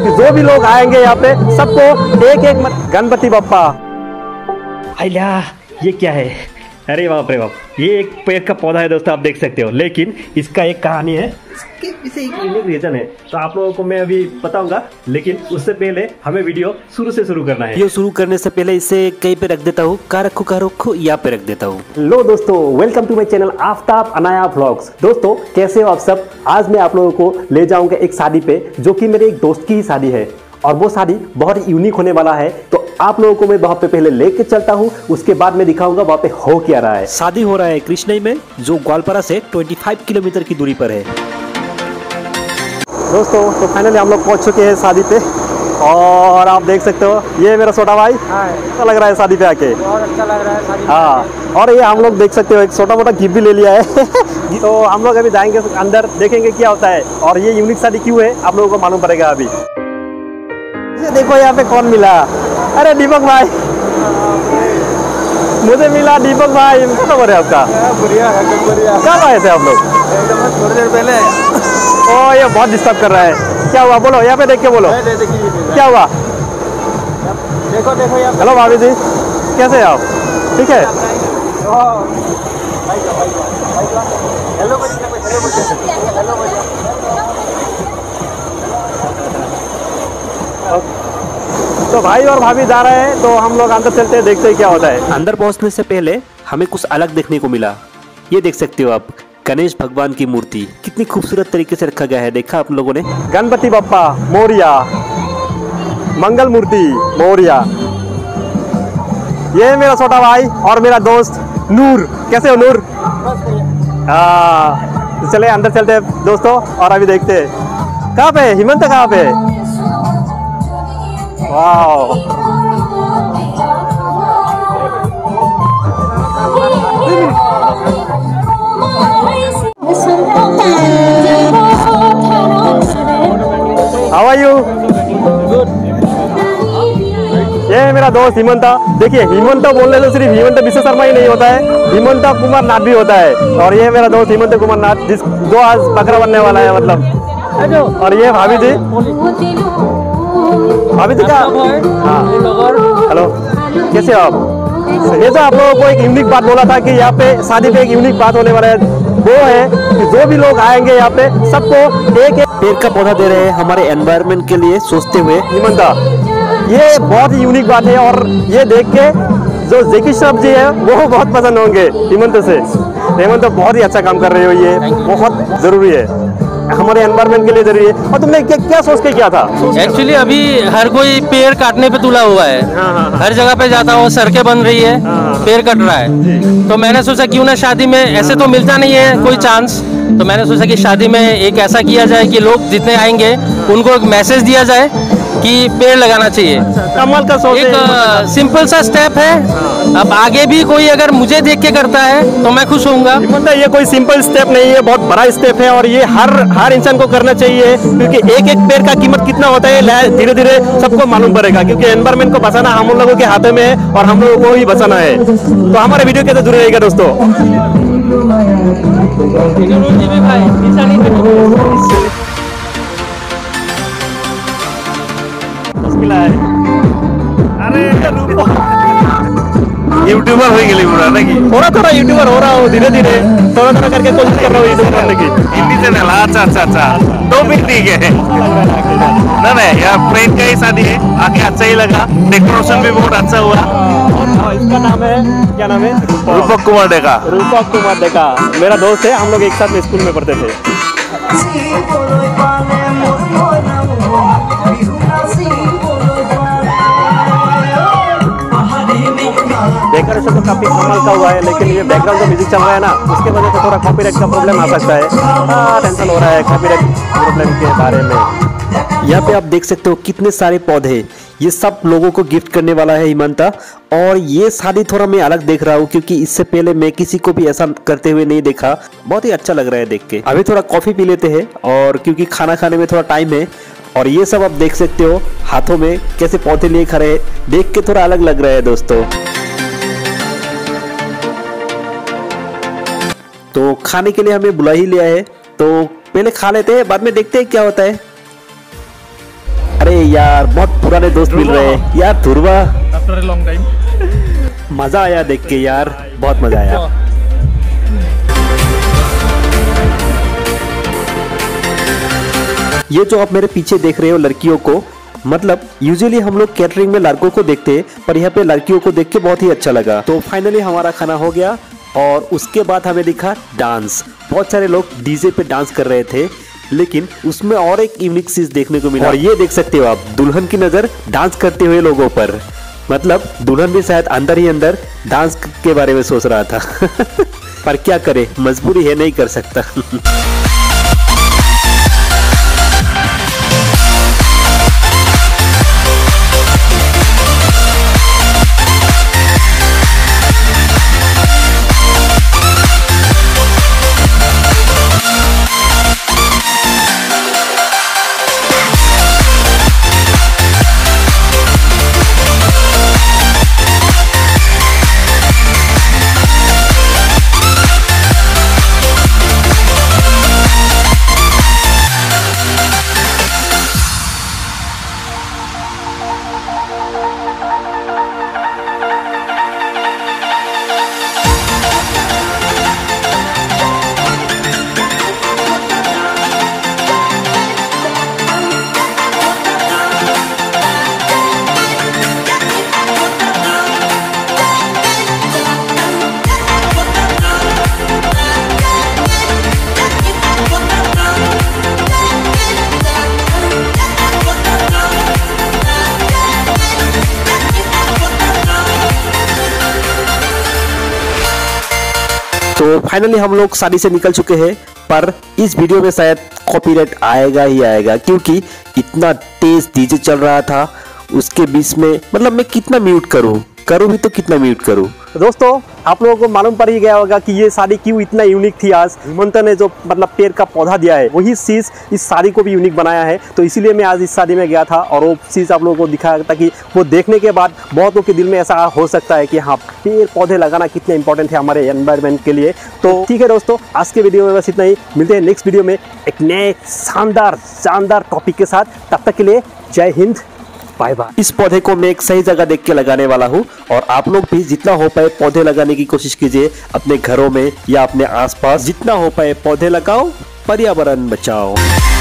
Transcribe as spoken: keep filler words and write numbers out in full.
कि जो भी लोग आएंगे यहाँ पे सबको एक एक गणपति बप्पा। आइला, ये क्या है? अरे बाप रे बाप, ये एक पेड़ का पौधा है दोस्तों, आप देख सकते हो। लेकिन इसका एक कहानी है, इसके पीछे एक यूनिक रीजन है, तो आप लोगों को मैं अभी बताऊंगा। लेकिन उससे पहले हमें वीडियो शुरू से शुरू करना है। वीडियो शुरू करने से पहले इसे कहीं पे रख देता हूँ, का रखो का रखो यहाँ पे रख देता हूँ। लो दोस्तों, welcome to my channel Aftab Anaya vlogs. दोस्तों कैसे हो आप सब? आज मैं आप लोगों को ले जाऊंगा एक शादी पे, जो कि मेरे एक दोस्त की ही शादी है और वो शादी बहुत यूनिक होने वाला है। तो आप लोगों को मैं वहां पे पहले लेके चलता हूँ, उसके बाद मैं दिखाऊंगा वहां पे हो क्या रहा है। शादी हो रहा है कृष्णई में, जो ग्वालपारा से पच्चीस किलोमीटर की दूरी पर है। दोस्तों तो फाइनली हम लोग पहुंच चुके हैं शादी पे और आप देख सकते हो ये मेरा छोटा भाई। अच्छा लग रहा है शादी पे आके, बहुत अच्छा लग रहा है शादी। हाँ, और ये हम लोग देख सकते हो एक छोटा मोटा गिफ्ट भी ले लिया है। तो हम लोग अभी जाएंगे अंदर, देखेंगे क्या होता है और ये यूनिक शादी क्यों है आप लोगों को मालूम पड़ेगा अभी। देखो यहाँ पे कौन मिला, अरे दीपक भाई, मुझे मिला दीपक भाई। क्या खबर है आपका? बढ़िया है, बढ़िया। कब आए थे आप लोग? एकदम थोड़ी देर पहले। ओ ये बहुत डिस्टर्ब कर रहा है, क्या हुआ बोलो, यहाँ पे देख के बोलो क्या हुआ। देखो देखो यहाँ। हेलो भाभी जी, कैसे हैं आप? ठीक है। तो भाई और भाभी जा रहे हैं, तो हम लोग अंदर चलते हैं, देखते हैं क्या होता है। अंदर पहुंचने से पहले हमें कुछ अलग देखने को मिला। ये देख सकते हो आप, गणेश भगवान की मूर्ति कितनी खूबसूरत तरीके से रखा गया है, देखा आप लोगों ने? गणपति बप्पा मोरिया, मंगल मूर्ति मोरिया। ये मेरा छोटा भाई और मेरा दोस्त नूर। कैसे हो नूर? हाँ, तो चले अंदर चलते हैं दोस्तों और अभी देखते हैं। कहाँ पे हिमंत, कहाँ पे? वाह, हाउ आर यू? ये है मेरा दोस्त हिमंता। देखिए हिमंता बोलने से सिर्फ हिमंत विश्व शर्मा ही नहीं होता है, हिमंता कुमार नाथ भी होता है। और ये मेरा दोस्त हिमंत कुमार नाथ, जिस जो आज बकरा बनने वाला है मतलब। और ये भाभी जी, भाभी जी क्या? हाँ हेलो, कैसे हो आप? ये तो आप लोगों को एक यूनिक बात बोला था कि यहाँ पे शादी पे एक यूनिक बात होने वाला है, वो है कि जो भी लोग आएंगे यहाँ पे सबको एक एक पेड़ का पौधा दे रहे हैं हमारे एनवायरनमेंट के लिए सोचते हुए। हिमंता, ये बहुत ही यूनिक बात है और ये देख के जो जेकी श्रॉफ जी है वो बहुत पसंद होंगे हिमंत से। हिमंत तो बहुत ही अच्छा काम कर रहे हो, ये बहुत जरूरी है, हमारे एनवायरनमेंट के लिए जरूरी है। और तुमने क्या, क्या सोच के किया था? एक्चुअली अभी हर कोई पेड़ काटने पे तुला हुआ है। हाँ हाँ हाँ। हर जगह पे जाता हूँ, सड़कें बन रही है, हाँ, पेड़ कट रहा है। तो मैंने सोचा क्यों ना शादी में, ऐसे तो मिलता नहीं है कोई चांस, तो मैंने सोचा कि शादी में एक ऐसा किया जाए कि लोग जितने आएंगे उनको एक मैसेज दिया जाए कि पेड़ लगाना चाहिए। कमाल का सोच, एक सिंपल सा स्टेप है। अब आगे भी कोई अगर मुझे देख के करता है तो मैं खुश होऊंगा। ये कोई सिंपल स्टेप नहीं है, बहुत बड़ा स्टेप है और ये हर हर इंसान को करना चाहिए, क्योंकि एक एक पेड़ का कीमत कितना होता है धीरे धीरे सबको मालूम पड़ेगा। क्योंकि एनवायरमेंट को बचाना हम लोगों के हाथों में है और हम लोगों को ही बचाना है। तो हमारे वीडियो के साथ जुड़े रहिएगा दोस्तों। अरे यूट्यूबर हो गई पूरा ना कि थोड़ा थोड़ा यूट्यूबर हो रहा हूँ, धीरे धीरे थोड़ा थोड़ा करके कोशिश कर रहा हूँ यूट्यूब करने की। हिंदी चैनल, अच्छा अच्छा अच्छा, तो भी ठीक है ना। नहीं यार, फ्रेंड का ही शादी है, आके अच्छा ही लगा, डेकोरेशन भी बहुत अच्छा हुआ। इसका नाम है, क्या नाम है? रूपक कुमार डेका। रूपक कुमार डेका मेरा दोस्त है, हम लोग एक साथ में स्कूल में पढ़ते थे। डेकोरेशन तो काफी कमाल का हुआ है, लेकिन ये बैकग्राउंड जो म्यूजिक चल रहा है ना, उसके वजह से थोड़ा कॉपीराइट का प्रॉब्लम आ सकता है। हाँ, टेंशन हो रहा है कॉपीराइट प्रॉब्लम के बारे में। यहाँ पे आप देख सकते हो कितने सारे पौधे, ये सब लोगों को गिफ्ट करने वाला है हिमंता। और ये शादी थोड़ा मैं अलग देख रहा हूँ, क्योंकि इससे पहले मैं किसी को भी ऐसा करते हुए नहीं देखा। बहुत ही अच्छा लग रहा है देख के। अभी थोड़ा कॉफी पी लेते हैं, और क्योंकि खाना खाने में थोड़ा टाइम है। और ये सब आप देख सकते हो हाथों में कैसे पौधे लिए खड़े हैं, देख के थोड़ा अलग लग रहा है दोस्तों। तो खाने के लिए हमें बुला ही लिया है, तो पहले खा लेते हैं, बाद में देखते हैं क्या होता है। अरे यार बहुत पुराने दोस्त मिल रहे हैं यार। Dhruva, after a long time. मजा आया देख के यार, बहुत मजा आया। ये जो आप मेरे पीछे देख रहे हो लड़कियों को, मतलब यूजुअली हम लोग कैटरिंग में लड़कों को देखते हैं, पर यहाँ पे लड़कियों को देख के बहुत ही अच्छा लगा। तो फाइनली हमारा खाना हो गया और उसके बाद हमें दिखा डांस। बहुत सारे लोग डीजे पे डांस कर रहे थे, लेकिन उसमें और एक यूनिक चीज देखने को मिला। और ये देख सकते हो आप, दुल्हन की नजर डांस करते हुए लोगों पर, मतलब दुल्हन भी शायद अंदर ही अंदर डांस के बारे में सोच रहा था। पर क्या करे, मजबूरी है, नहीं कर सकता। तो फाइनली हम लोग शादी से निकल चुके हैं, पर इस वीडियो में शायद कॉपीराइट आएगा ही आएगा, क्योंकि इतना तेज डीजे चल रहा था। उसके बीच में मतलब मैं कितना म्यूट करूं करूं भी तो कितना म्यूट करूं। दोस्तों आप लोगों को मालूम पड़ ही गया होगा कि ये शादी क्यों इतना यूनिक थी। आज हेमंत ने जो मतलब पेड़ का पौधा दिया है, वही चीज़ इस शादी को भी यूनिक बनाया है। तो इसीलिए मैं आज इस शादी में गया था और वो चीज़ आप लोगों को दिखाया था कि वो देखने के बाद बहुत लोगों के दिल में ऐसा हो सकता है कि हाँ, पेड़ पौधे लगाना कितने इंपॉर्टेंट है हमारे एनवायरनमेंट के लिए। तो ठीक है दोस्तों, आज के वीडियो में बस इतना ही। मिलते हैं नेक्स्ट वीडियो में एक नए शानदार शानदार टॉपिक के साथ। तब तक के लिए जय हिंद, बाय बाय। इस पौधे को मैं एक सही जगह देख के लगाने वाला हूँ, और आप लोग भी जितना हो पाए पौधे लगाने की कोशिश कीजिए अपने घरों में या अपने आसपास। जितना हो पाए पौधे लगाओ, पर्यावरण बचाओ।